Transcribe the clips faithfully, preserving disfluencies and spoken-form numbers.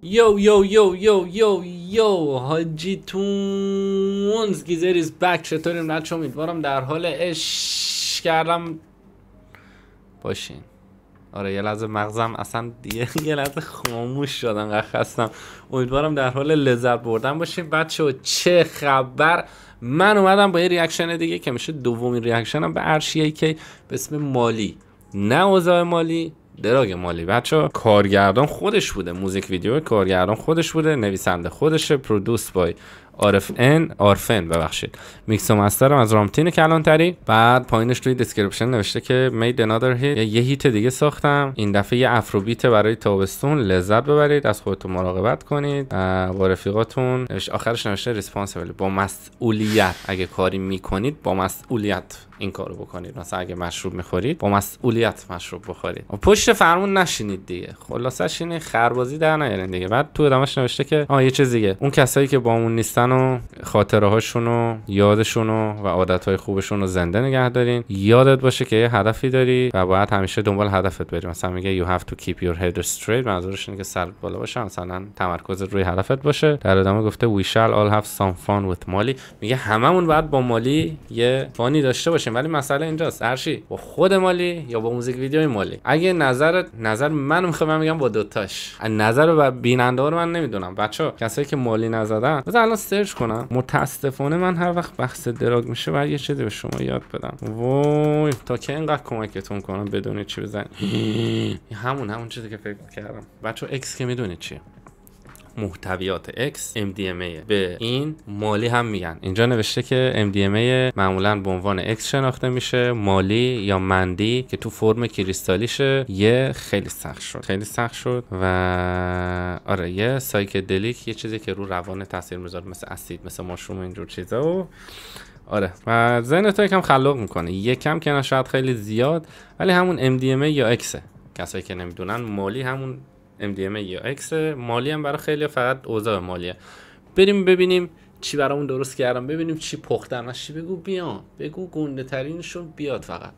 یو یو یو یو یو یو حاجی تونز گیزریز بک. چطوریم بچه؟ امیدوارم در حال عشق کردم باشین. آره یه لحظه مغزم اصلا دیگه یه لحظه خاموش شد، انقدر خستم. امیدوارم در حال لذت بردن باشین بچه. چه خبر؟ من اومدم با یه ریاکشن دیگه که میشه دومین ریاکشنم به ارشی کی به اسم مالی. نه اوضاع مالی، دراگ مالی بچه. کارگردان خودش بوده، موزیک ویدیو کارگردان خودش بوده، نویسنده خودشه، پرودوس بای آرف ان آرفن ببخشید، میکس و مستر از رامتین کلانتری. بعد پایینش توی دیسکریپشن نوشته که made another hit، یه هیت دیگه ساختم، این دفعه یه افروبیت برای تابستون، لذت ببرید، از خودتون مراقبت کنید با رفیقاتون. نوشته آخرش نوشته ریسپانسیبل، با مسئولیت، اگه کاری میکنید با مسئولیت این کارو بکنید. مثلا اگه مشروب میخورید با مسئولیت مشروب بخورید، پشت فرمون نشینید دیگه. خلاصش اینه، خربازی در نیارین دیگه. بعد تو ادامهش نوشته که آ یه چیز دیگه، اون کسایی که با اون نیستن و خاطره هاشون و یادشون و عادت های خوبشون رو زنده نگه دارین. یادت باشه که یه هدفی داری و باید همیشه دنبال هدفت بری. مثلا میگه you have to keep your head straight، منظورش اینه که سرت بالا باشه، مثلا تمرکزت روی هدفت باشه. در ادامه گفته we shall all have some fun with مالی. میگه هممون باید با مالی یه فانی داشته باشیم، ولی مسئله اینجاست هرچی با خود مالی یا با موزیک ویدیوی مالی. اگه نظرت نظر منو میخوام، من میگم با دوتاش. نظر بیننده رو من نمیدونم بچا، کسایی که مالی نزدن بذار الان سرچ کنم. متاسفانه من هر وقت بحث دراگ میشه باید یه چیزی به شما یاد بدم. وای تا که اینقدر کمکتون کنم بدونید چی بزنید. همون همون چیزی که فکر کردم بچا. اکس که میدونید چیه، محتویات اکس ام دی ام ای به این مالی هم میگن. اینجا نوشته که ام دی ام ای معمولا به عنوان اکس شناخته میشه، مالی یا مندی که تو فرم کریستالیشه. یه خیلی سخت شد، خیلی سخت شد و آره یه سایکدلیک، یه چیزی که رو روان تاثیر میذاره، مثل اسید، مثل ماشروم و اینجور چیزا. و آره و ذهن تو یکم خلاق میکنه، یکم که نه شاید خیلی زیاد، ولی همون ام دی ام ای یا اکسه. کسایی که نمیدونن مالی همون ام دی ام ای یا اکس. مالی هم برای خیلی فقط اوضاع مالیه. بریم ببینیم چی برامون درست کردم، ببینیم چی پختن. از چی بگو بیان، بگو گنده ترینشون بیاد فقط.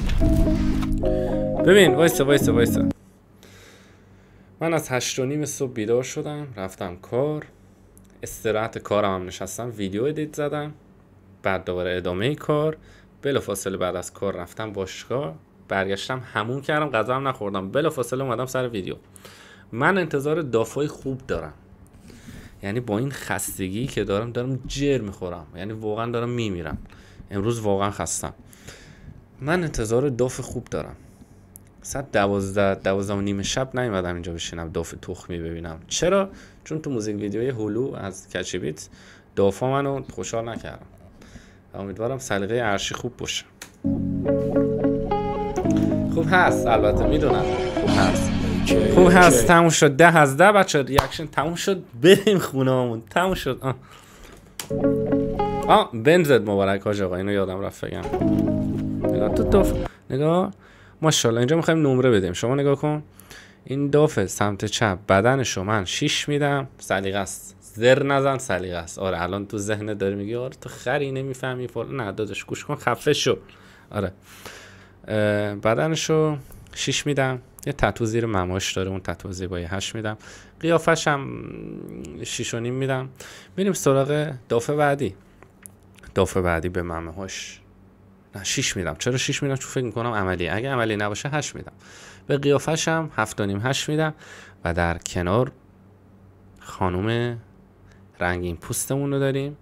ببین وایسا وایسا وایسا من از هشت و نیم صبح بیدار شدم، رفتم کار، استراحت کارم هم نشستم، ویدیو ادیت زدم، بعد دوباره ادامه کار، بلافاصله بعد از کار رفتم باشگاه، برگشتم همون کردم، غذا هم نخوردم، بلافاصله اومدم سر ویدیو. من انتظار دافای خوب دارم، یعنی با این خستگی که دارم دارم جر میخورم، یعنی واقعا دارم میمیرم. امروز واقعا خستم. من انتظار داف خوب دارم. ساعت دوازده دوازده و نیم شب نیومدم اینجا بشینم داف تخمی ببینم. چرا؟ چون تو موزیک ویدیوی هولو از کچی بیت دافا منو خوشحال نکردم. امیدوارم سلیقه عرشی خوب باشه. خوب هست البته، میدونم خوب هست، خوب هست. تموم شد. ده از ده بچه ریاکشن تموم شد. بریم خونه همون. تموم شد. آه آه بنزد مبارک حاج آقا، اینو یادم رفت بگم. نگاه تو داف، نگاه ماشاءالله. اینجا میخوایم نمره بدیم، شما نگاه کن. این داف سمت چپ بدنشو من شیش میدم. سلیقه است، زر نزن، سلیقه است. آره الان تو ذهنت داری میگی آره تو خری نمیفهمی فلان. نه داداش گوش کن، خفه شو. آره بدنشو شیش میدم. یه تتو زیر مماش داره، اون تتو زیبایی هشت میدم. قیافش هم شیش و نیم میدم. میریم سراغ دافه بعدی. دافه بعدی به مماش نه شیش میدم. چرا شیش میدم؟ چون فکر میکنم عملی، اگه عملی نباشه هشت میدم. به قیافش هم هفت و نیم هشت میدم. و در کنار خانوم رنگین پوستمون رو داریم،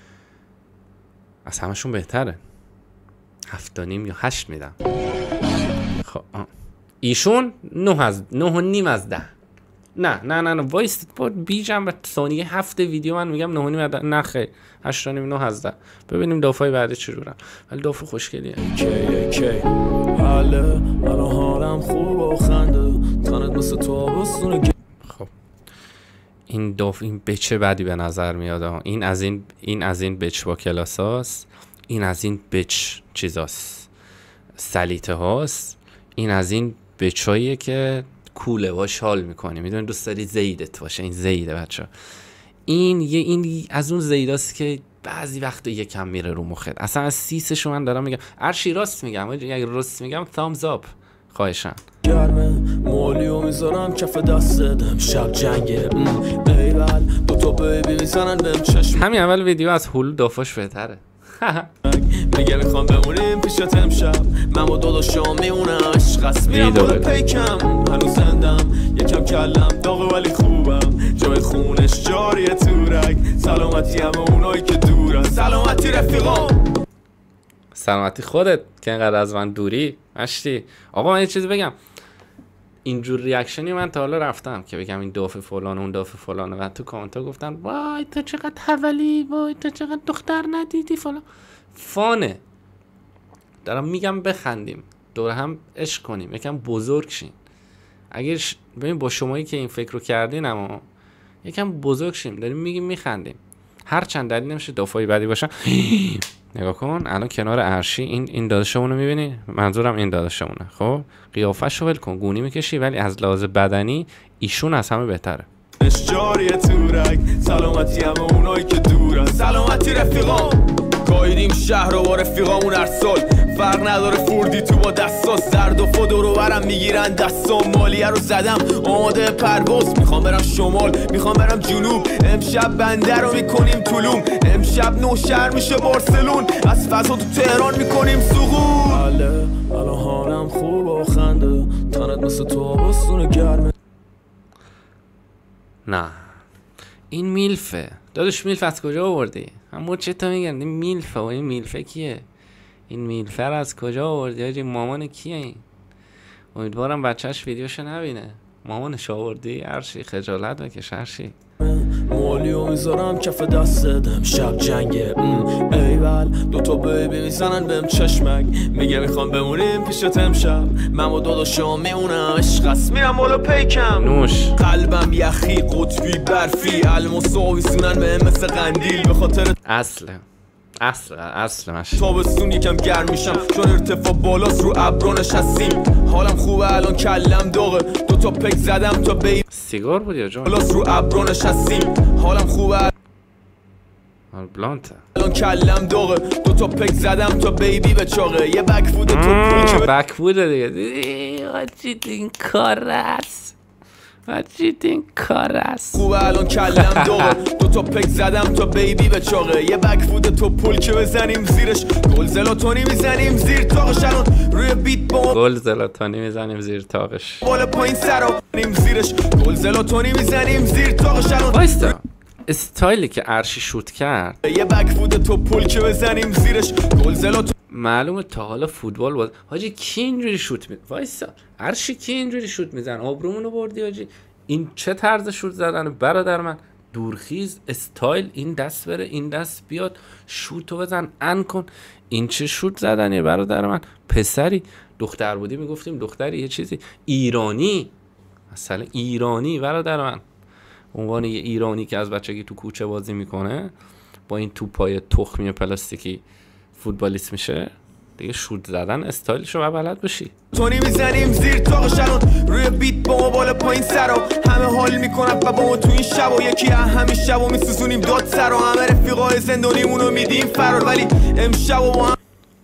از همشون بهتره. هفت و نیم یا هشت میدم. خب ایشون نه از نه و نیم از ده. نه نه نه نه وایست بود بیجم به ثانیه هفت ویدیو من میگم نه و نیم از ده. نه خیر هشت و نیم نه از ده. ببینیم دافای بعدی چجورن. ولی دافه خوشگلیه. کی کی حالا الان حالم خوب و خنده تنت مثل تو آبستون. خب این داف این بچه بعدی به نظر میاد ها. این از این این از این بچ با کلاساست. این از این بچ چیزاست، سلیته هاست. این از این بچاییه که کوله باش حال میکنی، میدونی دوست داری زیدت باشه. این زیده بچه. این یه این از اون زیداست که بعضی وقت یکم میره رو مخت. اصلا از سیسشو من دارم میگم. ارشی راست میگم، اگه راست میگم thumbs up خواهشن. گرمه مولیو میذارم کف دست دم شب جنگه ایول دو تا بیبی میزنن بهم چشم همین اول ویدیو از هولو دافاش بهتره. میگه میخوام بمونیم پیشت امشب من با داداشام میمونم عشق است میرم بالا پیکم هنوز زندم یکم کلم داغه ولی خوبم جای خونش جاریه تورک سلامتی همه اونایی که دورن سلامتی رفیقام سلامتی خودت که اینقدر از من دوری مشتی. آقا من یه چیزی بگم، اینجور ریاکشنی من تا حالا رفتم که بگم این دافع فلان اون دافع فلانه و تو کامنت ها گفتن وای تو چقدر حولی، وای تو چقدر دختر ندیدی فلان. فانه دارم میگم بخندیم، دور هم عشق کنیم، یکم بزرگ شین. اگر ش... ببین با شمایی که این فکر رو کردین اما یکم بزرگ شیم، داریم میگیم میخندیم. هر چند دلیل نمیشه دافعی بدی باشن. نگاه کن الان کنار عرشی این این داداشمون رو میبینی؟ منظورم این داداشمونه. خب قیافش رو ول کن، گونی میکشی ولی از لحاظ بدنی ایشون از همه بهتره. جاریه تورک سلامتی همه اونایی که دورن سلامتی رفیقام قایدیم شهر و با رفیقامون هر سال فرق نداره فوردی تو با دستاس زرد و فدو رو برم میگیرن دستام مالیه رو زدم آماده پرواز میخوام برم شمال میخوام برم جنوب امشب بنده رو میکنیم طولوم امشب نوشهر میشه بارسلون از فضا تو تهران میکنیم سقوط بله الان حالم خوب و خنده تنت مثل تو آبستون گرمه. نه این میلفه داداش، میلف از کجا آوردی؟ همون چه تا میگن این میلفه و این میلفه کیه؟ این میلفه رو از کجا آوردی؟ آجی مامان کیه این؟ امیدوارم بچهش ویدیوشو نبینه. مامانش آوردی؟ هرشی خجالت بکش هرشی. مولیو میذارم کف دست دم شب جنگه ایول دو تا بیبی میزنن بهم چشمک میگه میخوام بمونیم پیشت امشب من با داداشام میمونم عشق است میرم بالا پیکم نوش قلبم یخی قطبی برفی الماسو سونن بهم مثل قندیل به خاطر اصل اصل اصل ماشین تابستون یکم گرم میشم چون ارتفاع بالاست رو ابرو نشستیم حالم خوبه الان کلم داغه دو تا پک زدم تا بی سیگار بود یا جان بالاست رو ابرو نشستیم حالم خوبه بلانته الان کلم داغه دو تا پک زدم تا بیبی به چاقه یه بک فود تو پول بک فود دیگه آجی این کار است آجی این کار است خوبه الان کلم داغه دو تا پک زدم تا بیبی به چاقه یه بک فود تو پول که بزنیم زیرش گل زلاتونی میزنیم زیر تاقش الان روی بیت با گل زلاتونی میزنیم زیر تاقش بالا پایین سر نیم زیرش گل زلاتونی میزنیم زیر تاقش الان وایستا استایلی که عرشی شوت کرد یه بک فود تو پول که بزنیم زیرش گل زلاتونی معلومه تا حالا فوتبال بود. حاجی کی اینجوری شوت می وایسا عرشی کی اینجوری شوت میزن؟ آبرومونو بردی حاجی. این چه طرز شوت زدن برادر من؟ دورخیز استایل، این دست بره این دست بیاد شوتو بزن ان کن. این چه شوت زدنیه برادر من؟ پسری دختر بودی میگفتیم دختری یه چیزی ایرانی، مثلا ایرانی برادر من، عنوان یه ایرانی که از بچگی تو کوچه بازی میکنه با این توپای تخمی پلاستیکی فوتبالیست میشه دیگه. شوت زدن استایلشو باید بلد بشی. تونی میزنیم زیر تاقش الان روی بیت با ما بالا پایین سرا همه حال میکنن و با ما تو این شب و یکی همین شب و میسوزونیم داد سرا همه رفیقای زندانیمونو میدیم فرار ولی امشب و با هم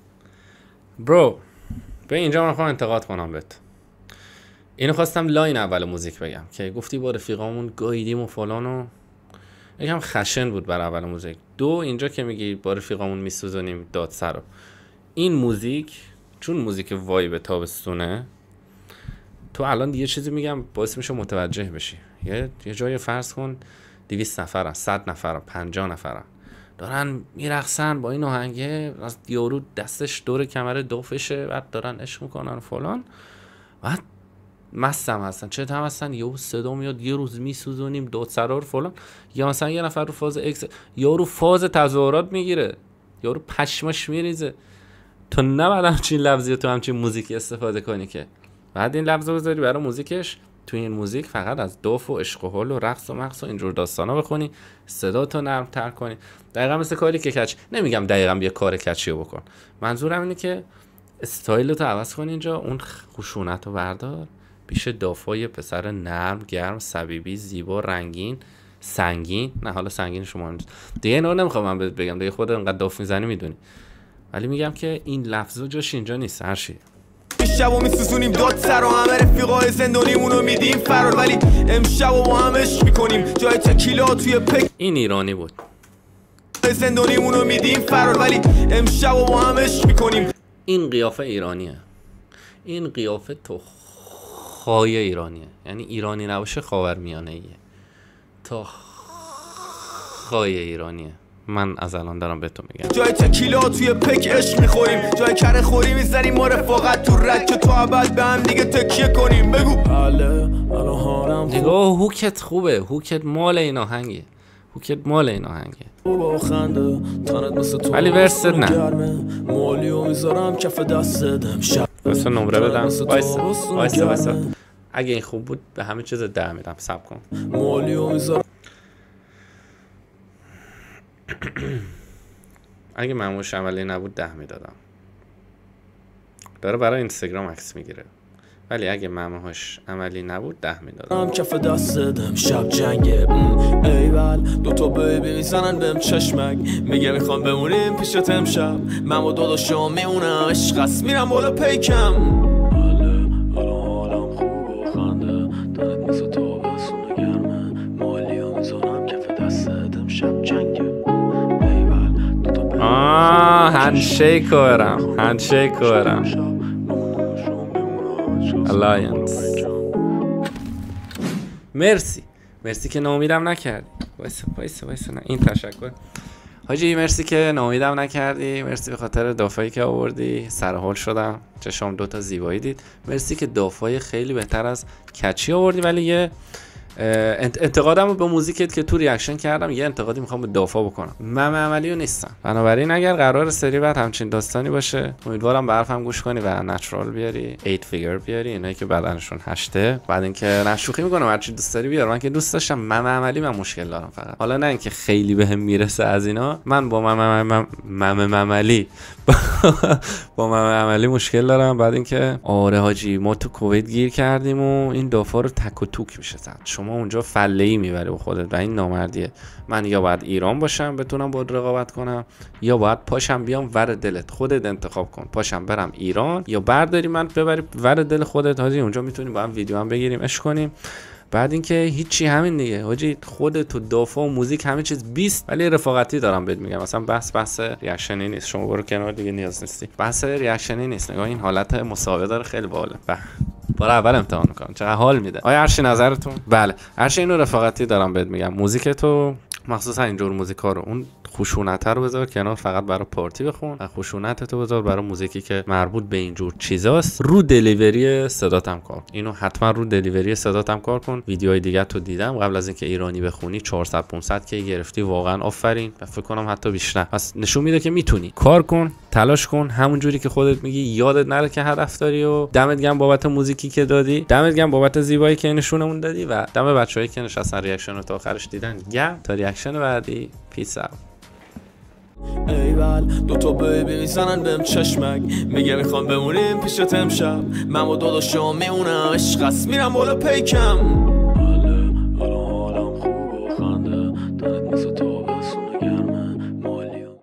برو به اینجا من خواهم انتقاد کنم بهت. اینو خواستم لاین اول موزیک بگم که گفتی با رفیقامون گاییدیم و فلان و یکم خشن بود بر اول موزیک. دو اینجا که میگی با رفیقامون میسوزونیم داد سرا، این موزیک چون موزیک وایب تابستونه تو الان یه چیزی میگم باعث میشه متوجه بشی. یه یه جای فرض کن دویست نفرن، صد نفرن، پنجاه نفرن دارن میرقصن با این آهنگه، از یارو دستش دور کمر دافشه بعد دارن عشق میکنن فلان، بعد مستم هستن چه هم هستن یهو صدا میاد یه روز میسوزونیم داد سرار فلان. یا مثلا یه نفر رو فاز اکس یارو فاز تظاهرات میگیره، یارو پشماش میریزه. تو نباید همچین لفظی تو همچین موزیکی استفاده کنی که بعد این لفظ رو بذاری برای موزیکش. تو این موزیک فقط از داف و عشق و حال و رقص و مقص و اینجور داستانا بخونی، صدا تو نرم تر کنی. دقیقا مثل کاری که کچ نمیگم دقیقا یه کار کچی رو بکن، منظورم اینه که استایل تو عوض کن. اینجا اون خشونت رو بردار، پیش دافای پسر نرم گرم صبیبی زیبا رنگین سنگین. نه حالا سنگین شما نیست دیگه، اینو نمیخوام من بهت بگم دیگه، خودت انقدر داف میزنی میدونی، ولی میگم که این لفظا جاش اینجا نیست. هر چی شب و میسوزونیم داد سر و همه رفیقای زندانیمونو میدیم فرار، ولی امشب و با هم عشق میکنیم جای تکیلا توی پک. این ایرانی بود. زندانیمونو میدیم فرار، ولی امشب و با هم عشق میکنیم. این قیافه ایرانیه، این قیافه تو خای ایرانیه، یعنی ایرانی نباشه خاورمیانه ایه، تو خای ایرانیه. من از الان دارم به تو میگم جای تکیلا توی پک عشق میخوریم، جای کره خوری میزنیم ما رفاقت تو رد که تو ابد به هم دیگه تکیه کنیم. بگو نگاه هوکت خوبه، هوکت مال این آهنگه، هوکت مال این آهنگه، ولی ورست نه. واسه نمره بدم، وایسا وایسا وایسا اگه این خوب بود به همه چیز ده میدم. صبر کن. اگه مموش عملی نبود ده میدادم. داره برای اینستاگرام عکس میگیره، ولی اگه مموش عملی نبود ده میدادم. کف دست دم شب جنگه ایول دوتا بیبی میزنن بهم چشمک، میگه میخوام بمونیم پیشت امشب، من و داداشم میمونم عشق است میرم بالا پیکم. آه هندشیک برم، هندشیک برم. الاینس. مرسی مرسی که ناامیدم نکردی. وایسا وایسا وایسا نه این تشکر حاجی، مرسی که ناامیدم نکردی، مرسی به خاطر دافایی که آوردی، سرحال شدم، چشام دوتا زیبایی دید. مرسی که دافای خیلی بهتر از کچی آوردی، ولی یه انتقادم به موزیکت که تو ریاکشن کردم یه انتقادی میخوام به دافا بکنم. من عملیو نیستم، بنابراین اگر قرار سری بعد همچین داستانی باشه امیدوارم به حرفم گوش کنی و نچرال بیاری، هشت فیگر بیاری، اینایی که بدنشون هشته. بعد اینکه نشوخی میکنم هر چی دوست داری بیار، من که دوست داشتم. من عملی من مشکل دارم فقط، حالا نه اینکه خیلی بهم میرسه از اینا، من با من من عملی با من عملی مشکل دارم. بعد اینکه آره حاجی ما تو کویت گیر کردیم و این دافا رو تک و توک میشه زد، شما اونجا فله‌ای میبری با خودت و این نامردیه. من یا باید ایران باشم بتونم باید رقابت کنم، یا باید پاشم بیام ور دلت، خودت انتخاب کن. پاشم برم ایران یا برداری من ببری ور دل خودت، حاجی اونجا میتونیم با هم ویدیو هم بگیریم عشق کنیم. بعد اینکه هیچی همین دیگه حاجی، خودت تو دافا و موزیک همه چیز بیست، ولی رفاقتی دارم بهت میگم. مثلا بحث بحث ریاکشنی نیست، شما برو کنار دیگه نیاز نیستی. بحث ریاکشنی نیست، نگاه این حالت مسابقه داره خیلی باحاله. بار اول امتحان میکنم چقدر حال میده. آیا هرچی نظرتون؟ بله هرچی اینو رفاقتی دارم بهت میگم. موزیک تو مخصوصا اینجور موزیکا رو اون خشونت رو بذار کنار، فقط برای پارتی بخون و خشونت تو بذار برای موزیکی که مربوط به اینجور چیزاست. رو دلیوری صداتم کار، اینو حتما رو دلیوری صداتم کار کن. ویدیوهای دیگه تو دیدم قبل از اینکه ایرانی بخونی چهارصد پانصد کی گرفتی، واقعا آفرین و فکر کنم حتی بیشتر. پس نشون میده که میتونی. کار کن، تلاش کن، همون جوری که خودت میگی، یادت نره که هدف داری. و دمت گرم بابت موزیکی که دادی، دمت گرم بابت زیبایی که نشونمون دادی و دم بچه‌ای که نشستن ریاکشن رو تا آخرش دیدن. گرم تا ریاکشن بعدی. پیس اوت. ایول دوتا بیبی میزنن بهم چشمک، میگه میخوام بمونیم پیشت امشب، من و داداشم میمونم عشق است میرم بالا پیکم.